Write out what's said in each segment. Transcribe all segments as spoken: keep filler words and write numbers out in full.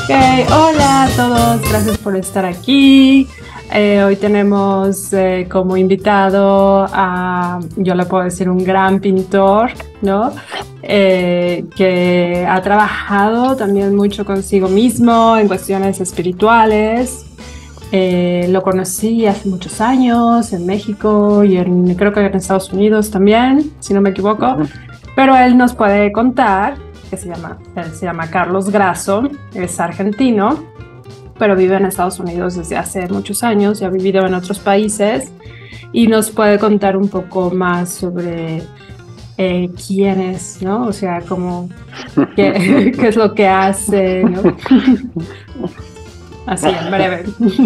Ok, hola a todos, gracias por estar aquí. Eh, hoy tenemos eh, como invitado a, yo le puedo decir, un gran pintor, ¿no? Eh, que ha trabajado también mucho consigo mismo en cuestiones espirituales. Eh, lo conocí hace muchos años en México y en, creo que en Estados Unidos también, si no me equivoco. Ujú. Pero él nos puede contar, que se llama, él se llama Carlos Grasso, es argentino, pero vive en Estados Unidos desde hace muchos años y ha vivido en otros países y nos puede contar un poco más sobre eh, quién es, ¿no? O sea, cómo, qué, qué es lo que hace, ¿no? Así, en breve.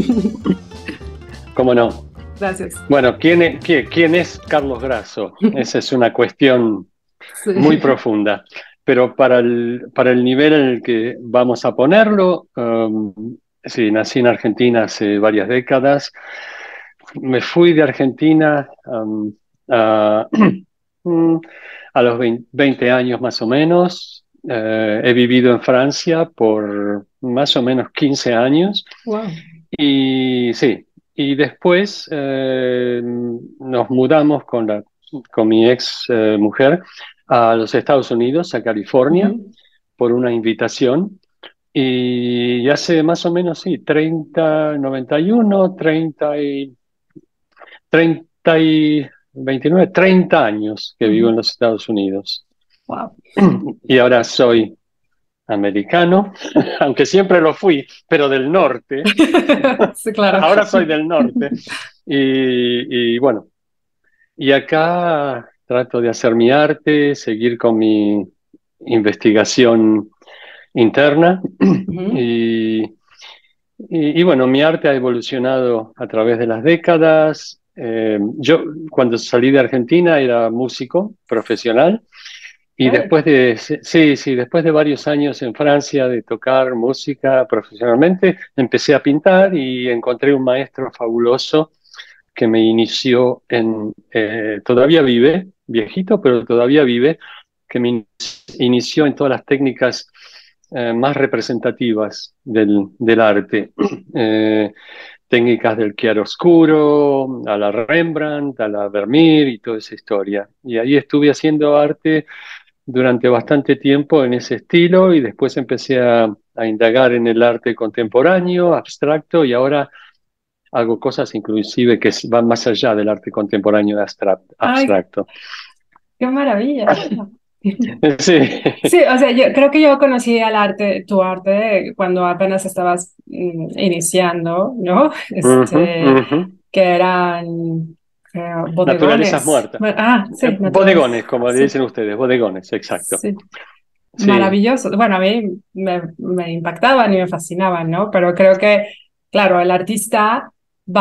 ¿Cómo no? Gracias. Bueno, ¿quién es, quién, quién es Carlos Grasso? Esa es una cuestión muy Sí. profunda, pero para el, para el nivel en el que vamos a ponerlo, um, sí, nací en Argentina hace varias décadas. Me fui de Argentina um, a, a los veinte años más o menos. Eh, he vivido en Francia por más o menos quince años. Wow. Y sí, y después eh, nos mudamos con, la, con mi ex eh, mujer a los Estados Unidos, a California, Ujú. por una invitación. Y hace más o menos, sí, treinta noventa y uno treinta y, treinta y veintinueve treinta años que vivo en Ujú. los Estados Unidos. Wow. Y ahora soy americano, aunque siempre lo fui, pero del norte. Sí, claro. Ahora soy del norte. Y, y bueno, y acá trato de hacer mi arte, seguir con mi investigación interna. Ujú. Y, y- y bueno, mi arte ha evolucionado a través de las décadas. Eh, yo cuando salí de Argentina era músico profesional y Ok. después de, sí, sí, después de varios años en Francia de tocar música profesionalmente, empecé a pintar y encontré un maestro fabuloso que me inició en, eh, todavía vive, viejito, pero todavía vive, que me inició en todas las técnicas eh, más representativas del, del arte. Eh, técnicas del chiaroscuro, a la Rembrandt, a la Vermeer y toda esa historia. Y ahí estuve haciendo arte durante bastante tiempo en ese estilo y después empecé a, a indagar en el arte contemporáneo, abstracto, y ahora hago cosas inclusive que van más allá del arte contemporáneo de abstra- Ay, abstracto. qué maravilla. Sí. Sí, o sea, yo creo que yo conocí al arte, tu arte, cuando apenas estabas mm, iniciando, ¿no? Ujú, Este, ujú. que eran eh, Naturalezas bodegones. muertas. Bueno, ah, Eh, sí, bodegones, naturales. como le Sí, dicen ustedes, bodegones, exacto. sí. Sí, Maravilloso. Bueno, a mí me, me impactaban y me fascinaban, ¿no? Pero creo que, claro, el artista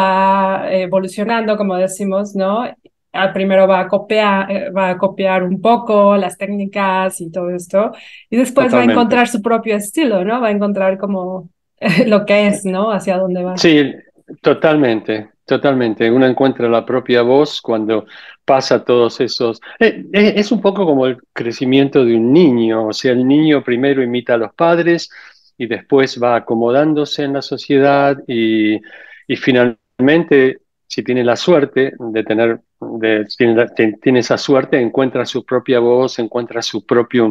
va evolucionando, como decimos, ¿no? Al primero va a copiar, eh, va a copiar un poco las técnicas y todo esto, y después va a totalmente. encontrar su propio estilo, ¿no? Va a encontrar como lo que es, ¿no? Hacia dónde va. Sí, totalmente, totalmente. Uno encuentra la propia voz cuando pasa todos esos... eh, eh, es un poco como el crecimiento de un niño, o sea, el niño primero imita a los padres y después va acomodándose en la sociedad y, y finalmente, si tiene la suerte de tener, de, tiene, la- te- tiene esa suerte, encuentra su propia voz, encuentra su propio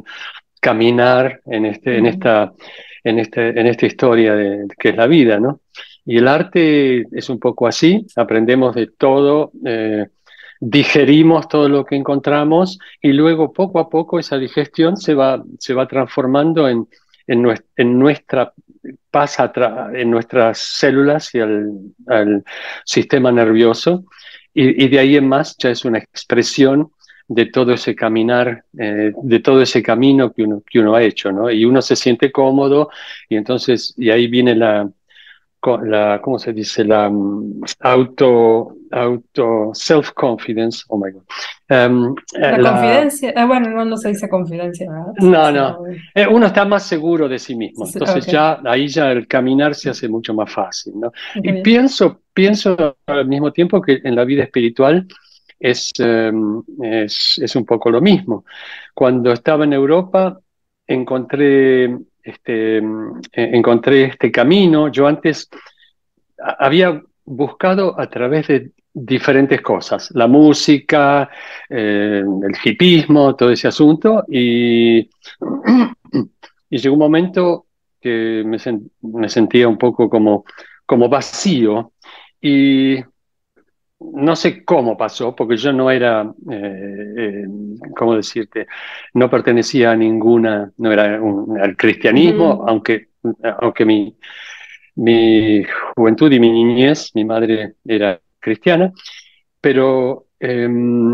caminar en este, en Ujú. esta, en este, en esta historia de, que es la vida, ¿no? Y el arte es un poco así, aprendemos de todo, eh, digerimos todo lo que encontramos y luego poco a poco esa digestión se va, se va transformando en, en, nues- en nuestra pasa tra- en nuestras células y al, al sistema nervioso y, y de ahí en más ya es una expresión de todo ese caminar, eh, de todo ese camino que uno, que uno ha hecho, ¿no? Y uno se siente cómodo y entonces, y ahí viene la, co- la ¿cómo se dice? La mm, auto, auto, self-confidence, oh my God. Um, eh, La la, confidencia, eh, bueno, no, no se dice confidencia, ¿verdad? no, no. Sino, Eh, uno está más seguro de sí sí, mismo, sí, entonces ok, ya ahí ya el caminar se hace mucho más fácil, ¿no? qué Y bien. pienso, pienso al mismo tiempo que en la vida espiritual es, eh, es, es un poco lo mismo. Cuando estaba en Europa encontré este, encontré este camino. Yo antes había buscado a través de diferentes cosas, la música, eh, el hipismo, todo ese asunto, y, y llegó un momento que me, sen- me sentía un poco como, como vacío, y no sé cómo pasó, porque yo no era, eh, eh, ¿cómo decirte? No pertenecía a ninguna, no era un- al cristianismo, Ujú. aunque, aunque mi, mi juventud y mi niñez, mi madre era cristiana, pero eh,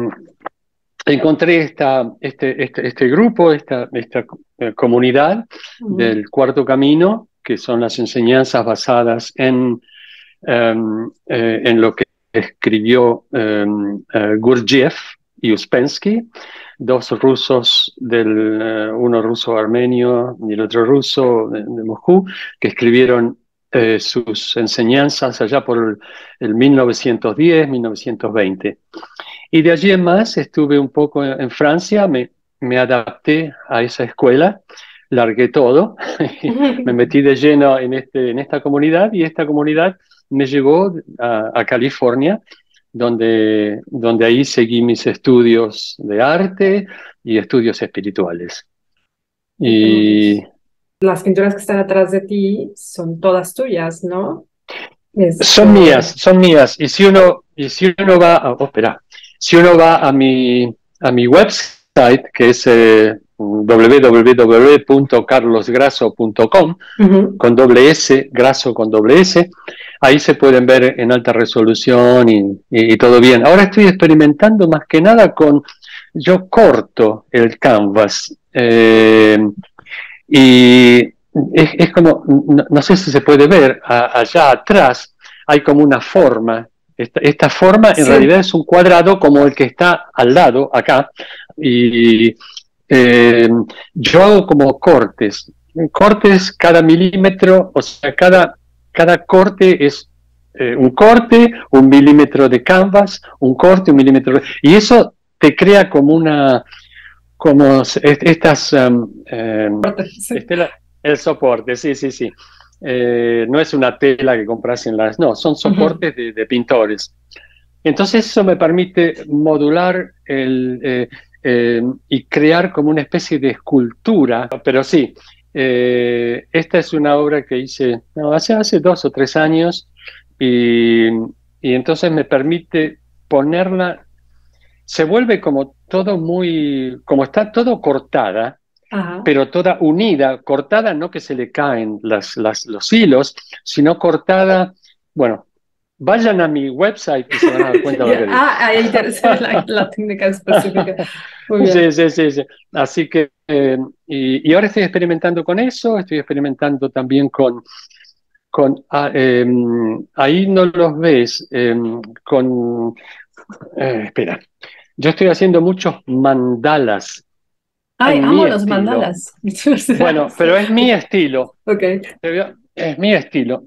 encontré esta, este, este, este grupo, esta, esta eh, comunidad Ujú. del Cuarto Camino, que son las enseñanzas basadas en, eh, eh, en lo que escribió eh, eh, Gurdjieff y Uspensky, dos rusos, del, eh, uno ruso armenio y el otro ruso de, de Moscú, que escribieron eh, sus enseñanzas allá por el, el mil novecientos diez, mil novecientos veinte. Y de allí en más estuve un poco en, en Francia, me, me adapté a esa escuela, largué todo, y me metí de lleno en, este, en esta comunidad, y esta comunidad me llevó a, a California, donde, donde ahí seguí mis estudios de arte y estudios espirituales. Sí, qué Y hermoso. Las pinturas que están atrás de ti son todas tuyas, ¿no? son Este, mías, son mías. Y si uno, y si uno va, a, oh, espera, si uno va a mi, a mi website, que es eh, w w w punto carlos grasso punto com, ujú. con doble S, graso con doble S, ahí se pueden ver en alta resolución y, y- y todo bien. Ahora estoy experimentando más que nada con, yo corto el canvas, eh, y es, es como, no, no sé si se puede ver, a- allá atrás hay como una forma. Esta, esta forma en Sí, realidad es un cuadrado como el que está al lado, acá, y eh, yo hago como cortes. Cortes cada milímetro, o sea, cada, cada corte es eh, un corte, un milímetro de canvas, un corte, un milímetro. de- Y eso te crea como una, como est- estas, um, um, sí. estela- el soporte, sí, sí, sí. Eh, no es una tela que compras en las, no, son Ujú. soportes de, de pintores. Entonces eso me permite modular el, eh, eh, y crear como una especie de escultura. Pero sí, eh, esta es una obra que hice no, hace, hace dos o tres años, y, y entonces me permite ponerla, se vuelve como todo muy, como está todo cortada, Ajá. pero toda unida, cortada, no que se le caen las, las, los hilos, sino cortada, bueno, vayan a mi website y se van a dar cuenta de lo Ya. que digo. Ah, ahí interesa la, la técnica específica. Muy Sí, bien. sí, sí, sí. Así que, eh, y, y ahora estoy experimentando con eso, estoy experimentando también con, con ah, eh, ahí no los ves, eh, con, eh, espera, yo estoy haciendo muchos mandalas Ay, en mi amo los estilo. mandalas. Bueno, pero es mi estilo. Ok. Te voy a- Es mi estilo.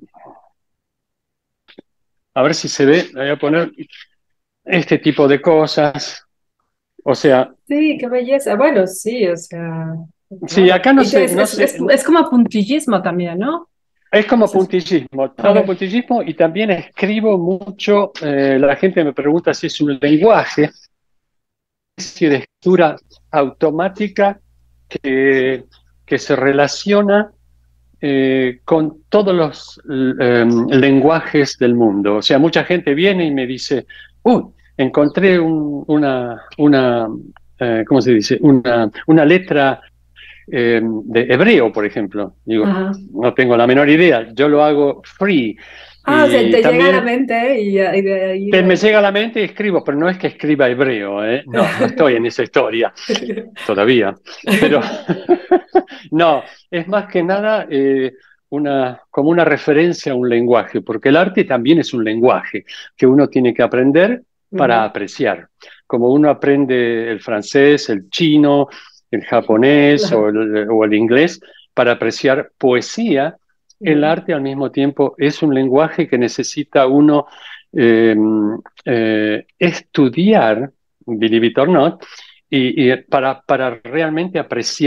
A ver si se ve. Le voy a poner este tipo de cosas. O sea, Sí, qué belleza. Bueno, sí, o sea, sí, claro. acá no Y te- sé, es, no es, sé. es, es como puntillismo también, ¿no? Es como Eso es- puntillismo, todo ok. puntillismo, y también escribo mucho. Eh, la gente me pregunta si es un lenguaje, especie de escritura automática que, que se relaciona eh, con todos los eh, lenguajes del mundo. O sea, mucha gente viene y me dice, uy, encontré un- una, una eh, ¿cómo se dice? Una, una letra eh, de hebreo, por ejemplo. Digo, Ajá. no tengo la menor idea, yo lo hago free. Ah, o sea, Y te llega a la también mente y, y de ahí te- me lo... llega a la mente y escribo, pero no es que escriba hebreo, ¿eh? No, no estoy en esa historia todavía. Pero no, es más que nada eh, una, como una referencia a un lenguaje, porque el arte también es un lenguaje que uno tiene que aprender para Ujú. apreciar. Como uno aprende el francés, el chino, el japonés o Claro. el, o el inglés para apreciar poesía, el Ujú. arte al mismo tiempo es un lenguaje que necesita uno eh, eh, estudiar, believe it or not, y, y para, para realmente apreciar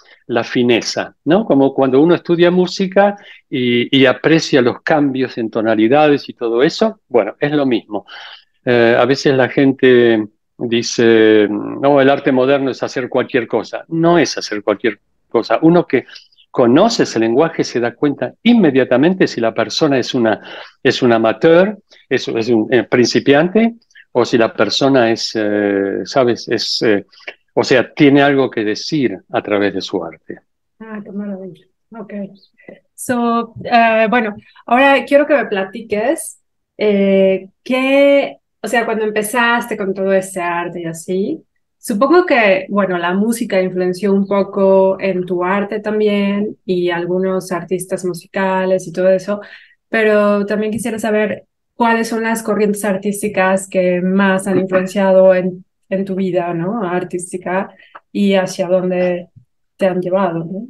la fineza, ¿no? Como cuando uno estudia música y, y aprecia los cambios en tonalidades y todo eso, bueno, es lo mismo. Eh, a veces la gente dice, no, el arte moderno es hacer cualquier cosa. No es hacer cualquier cosa. Uno que conoce ese lenguaje se da cuenta inmediatamente si la persona es una, es un amateur, es, es un eh, principiante, o si la persona es, eh, ¿sabes? Es, eh, o sea, tiene algo que decir a través de su arte. Ah, qué maravilla. Ok. So, eh, bueno, ahora quiero que me platiques eh, qué, o sea, cuando empezaste con todo este arte y así, supongo que, bueno, la música influenció un poco en tu arte también y algunos artistas musicales y todo eso, pero también quisiera saber cuáles son las corrientes artísticas que más han influenciado en, en tu vida, ¿no? Artística y hacia dónde te han llevado, ¿no?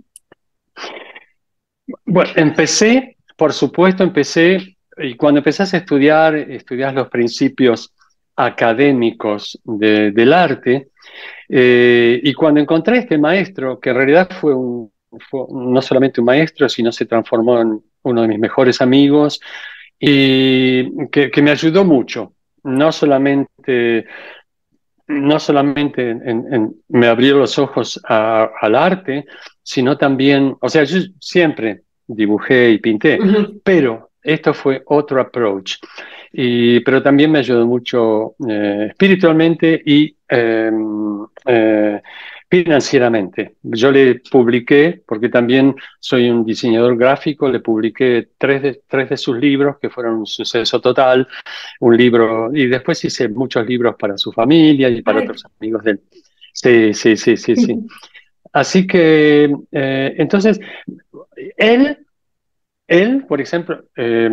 Bueno, empecé, por supuesto, empecé, y cuando empezás a estudiar, estudias los principios académicos de- del arte, eh, y cuando encontré este maestro, que en realidad fue, un, fue no solamente un maestro, sino se transformó en uno de mis mejores amigos, y que, que me ayudó mucho, no solamente no solamente en- en- en- me abrió los ojos a- al arte, sino también, o sea, yo siempre dibujé y pinté, Ujú. pero esto fue otro approach. Y, pero también me ayudó mucho eh, espiritualmente y eh, eh, financieramente. Yo le publiqué, porque también soy un diseñador gráfico, le publiqué tres de, tres de sus libros que fueron un suceso total, un libro, y después hice muchos libros para su familia y para Ay. otros amigos de él. Sí, sí, sí, sí, sí. Así que, eh, entonces, él, él, por ejemplo, eh,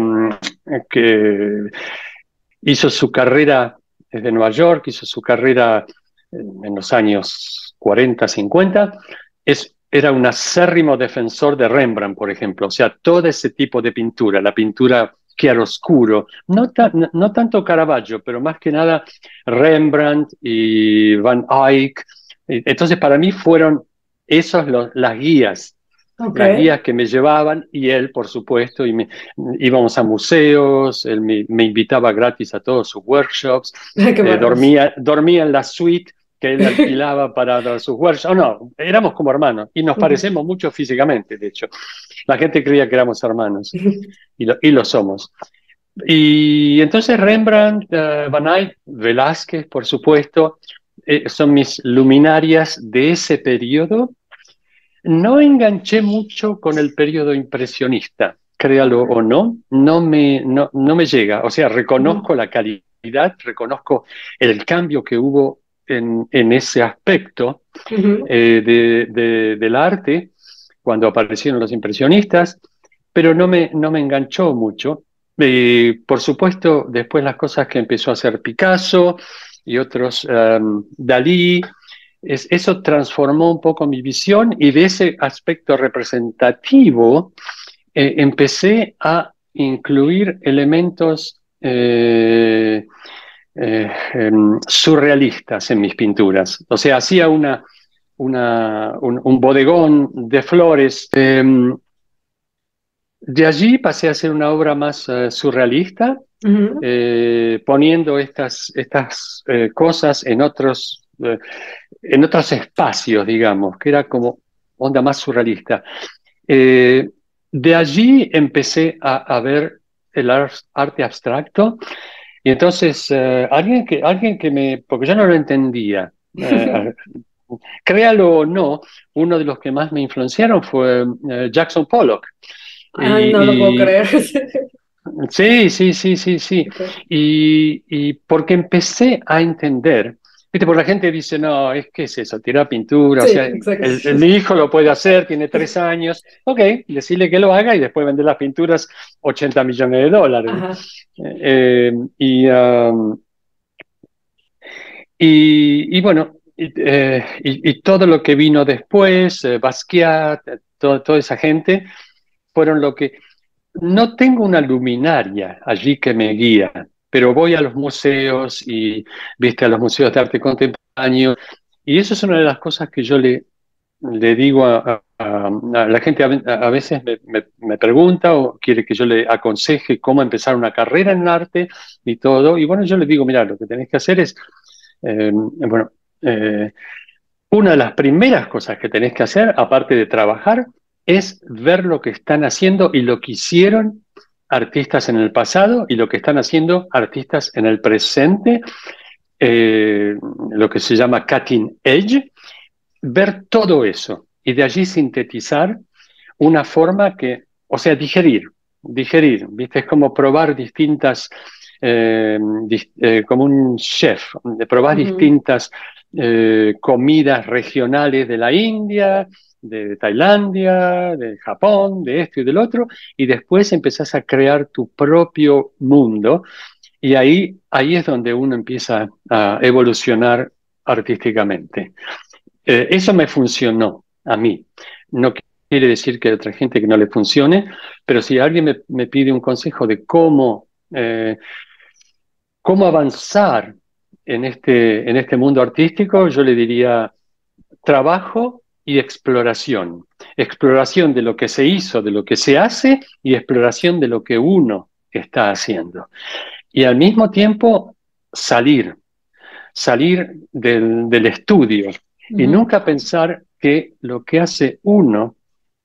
que hizo su carrera desde Nueva York, hizo su carrera en, en los años cuarenta, cincuenta, es, era un acérrimo defensor de Rembrandt, por ejemplo. O sea, todo ese tipo de pintura, la pintura chiaroscuro, no, ta, no, no tanto Caravaggio, pero más que nada Rembrandt y Van Eyck. Entonces, para mí fueron esos los, las guías, Ok. las guías que me llevaban y él, por supuesto, y me, íbamos a museos, él me, me invitaba gratis a todos sus workshops, Qué eh, maravilla. dormía, dormía en la suite que él alquilaba para dar sus workshops. Oh, no, éramos como hermanos y nos parecemos mucho físicamente, de hecho. La gente creía que éramos hermanos y lo, y lo somos. Y entonces Rembrandt, uh, Van Eyck, Velázquez, por supuesto, eh, son mis luminarias de ese periodo. No enganché mucho con el periodo impresionista, créalo Ok. o no, no me, no, no me llega. O sea, Ujú, reconozco la calidad, reconozco el cambio que hubo en, en ese aspecto ujú. eh, de, de- del arte cuando aparecieron los impresionistas, pero no me, no me enganchó mucho. Eh, por supuesto, después las cosas que empezó a hacer Picasso y otros, um, Dalí, es, eso transformó un poco mi visión y de ese aspecto representativo eh, empecé a incluir elementos eh, eh, em, surrealistas en mis pinturas. O sea, hacía una, una, un, un bodegón de flores. Em, de allí pasé a hacer una obra más eh, surrealista, Ujú. eh, poniendo estas, estas eh, cosas en otros, eh, en otros espacios, digamos, que era como onda más surrealista. Eh, de allí empecé a, a ver el ar- arte abstracto y entonces eh, alguien que, alguien que me, porque yo no lo entendía, eh, créalo o no, uno de los que más me influenciaron fue eh, Jackson Pollock. Ay, no lo puedo Y, y creer. sí, sí, sí, sí, sí. Ok. Y, y porque empecé a entender, viste, porque la gente dice, no, es que es eso, tirar pintura, o Sí, sea, exacto. el, el hijo lo puede hacer, tiene tres años, ok, decirle que lo haga y después vender las pinturas ochenta millones de dólares. Ajá. Eh, y, um, y, y bueno, y, eh, y- y todo lo que vino después, eh, Basquiat, eh, todo- toda esa gente, fueron lo que no tengo una luminaria allí que me guía, pero voy a los museos y, viste, a los museos de arte contemporáneo, y eso es una de las cosas que yo le, le digo a, a- a la gente, a, ve- a veces me, me- me pregunta o quiere que yo le aconseje cómo empezar una carrera en arte y todo. Y bueno, yo le digo, mira, lo que tenés que hacer es, eh, bueno, eh, una de las primeras cosas que tenés que hacer, aparte de trabajar, es ver lo que están haciendo y lo que hicieron artistas en el pasado y lo que están haciendo artistas en el presente, eh, lo que se llama cutting edge, ver todo eso y de allí sintetizar una forma que, o sea, digerir, digerir, ¿viste? Es como probar distintas, eh, dis- eh, como un chef, probar Ujú. distintas eh, comidas regionales de la India, de Tailandia, de Japón, de esto y del otro, y después empezás a crear tu propio mundo, y ahí, ahí es donde uno empieza a evolucionar artísticamente. Eh, eso me funcionó a mí. No quiere decir que hay otra gente que no le funcione, pero si alguien me, me pide un consejo de cómo, eh, cómo avanzar en este, en este mundo artístico, yo le diría trabajo y exploración. Exploración de lo que se hizo, de lo que se hace y exploración de lo que uno está haciendo. Y al mismo tiempo salir, salir del, del estudio y Ujú. nunca pensar que lo que hace uno,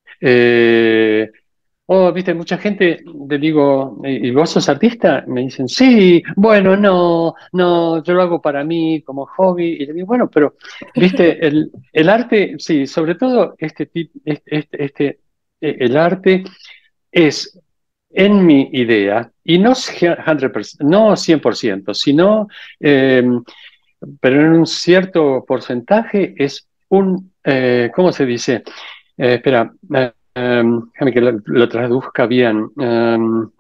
eh, oh, viste, mucha gente, le digo, ¿y y vos sos artista? Me dicen, sí, bueno, no, no, yo lo hago para mí como hobby. Y le digo, bueno, pero, viste, el, el arte, sí, sobre todo este tipo, este, este, este, eh, el arte es en mi idea, y no, cien por ciento, no cien por ciento, sino, eh, pero en un cierto porcentaje es un, eh, ¿cómo se dice? Eh, espera, eh, um, déjame que lo, lo traduzca bien. Um,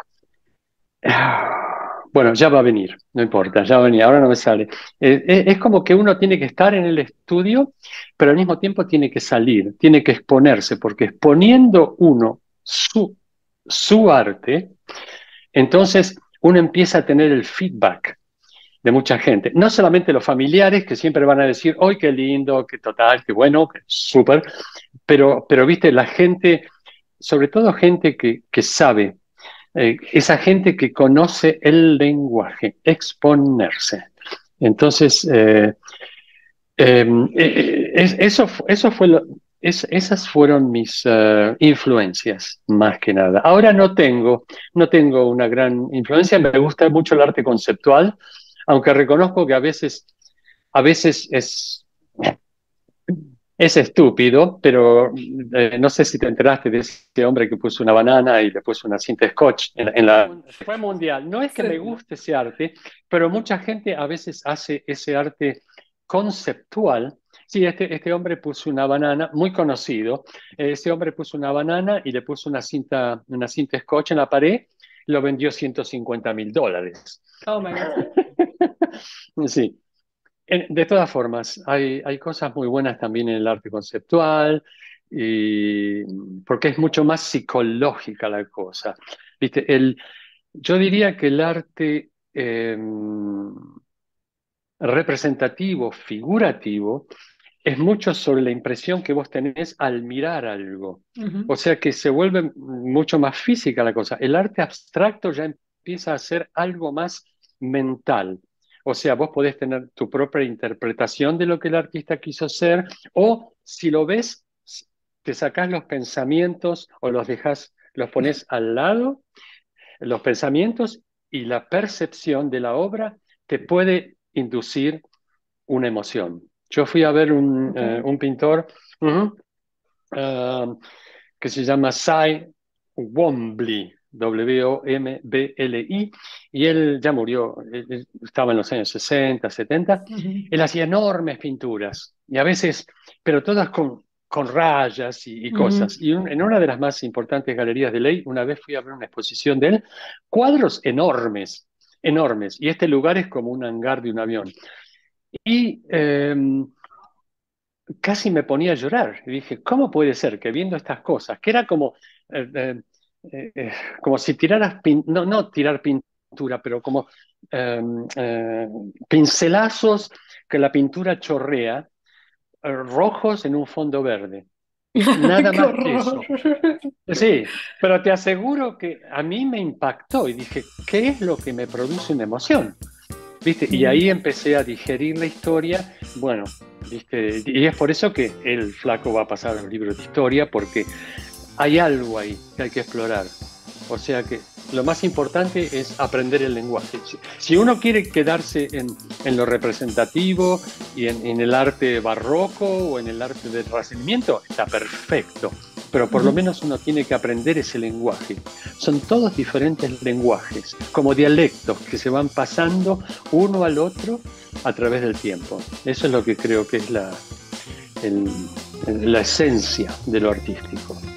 bueno, ya va a venir, no importa, ya va a venir, ahora no me sale. Eh, eh, es como que uno tiene que estar en el estudio, pero al mismo tiempo tiene que salir, tiene que exponerse, porque exponiendo uno su, su arte, entonces uno empieza a tener el feedback de mucha gente. No solamente los familiares, que siempre van a decir, ¡ay, qué lindo, qué total, qué bueno, qué súper! Pero, pero, viste, la gente, sobre todo gente que, que sabe, eh, esa gente que conoce el lenguaje, exponerse. Entonces, eh, eh, eh, es- eso, fu- eso fue lo- es- esas fueron mis eh, influencias, más que nada. Ahora no tengo, no tengo una gran influencia, me gusta mucho el arte conceptual, aunque reconozco que a veces, a veces es, es estúpido, pero eh, no sé si te enteraste de ese hombre que puso una banana y le puso una cinta scotch en, en la... Fue mundial. No es que me Sí. guste ese arte, pero mucha gente a veces hace ese arte conceptual. Sí, este, este hombre puso una banana, muy conocido. Ese hombre puso una banana y le puso una cinta, una cinta scotch en la pared, lo vendió ciento cincuenta mil dólares. Oh my God. Sí. En- De todas formas, hay, hay cosas muy buenas también en el arte conceptual, y, porque es mucho más psicológica la cosa. ¿Viste? El, yo diría que el arte eh, representativo, figurativo, es mucho sobre la impresión que vos tenés al mirar algo. Ujú. O sea que se vuelve mucho más física la cosa. El arte abstracto ya empieza a ser algo más mental. O sea, vos podés tener tu propia interpretación de lo que el artista quiso ser, o si lo ves, te sacás los pensamientos o los dejas, los pones al lado, los pensamientos y la percepción de la obra te puede inducir una emoción. Yo fui a ver un, Ok. eh, un pintor ujú, uh, que se llama Cy Wombly, W O M B L I, y él ya murió, él- él estaba en los años sesenta, setenta. Ujú. Él hacía enormes pinturas, y a veces, pero todas con, con rayas y, y Ujú. cosas. Y un- en una de las más importantes galerías de Ley, una vez fui a ver una exposición de él, cuadros enormes, enormes, y este lugar es como un hangar de un avión. Y eh, casi me ponía a llorar. Y dije, ¿cómo puede ser que viendo estas cosas, que era como, eh, eh, eh, eh, como si tiraras, pin- no, no tirar pintura, pero como eh, eh, pincelazos que la pintura chorrea, eh, rojos en un fondo verde. Nada ¡Qué más que horror! eso. Sí, pero te aseguro que a mí me impactó y dije, ¿qué es lo que me produce una emoción? ¿Viste? Y Ujú, ahí empecé a digerir la historia. Bueno, ¿viste? Y es por eso que el flaco va a pasar a los libros de historia, porque hay algo ahí que hay que explorar. O sea que lo más importante es aprender el lenguaje. Si, si uno quiere quedarse en, en lo representativo y en, en el arte barroco o en el arte del Renacimiento, está perfecto. Pero por lo ujú. menos uno tiene que aprender ese lenguaje. Son todos diferentes lenguajes, como dialectos que se van pasando uno al otro a través del tiempo. Eso es lo que creo que es la, el- la esencia de lo artístico.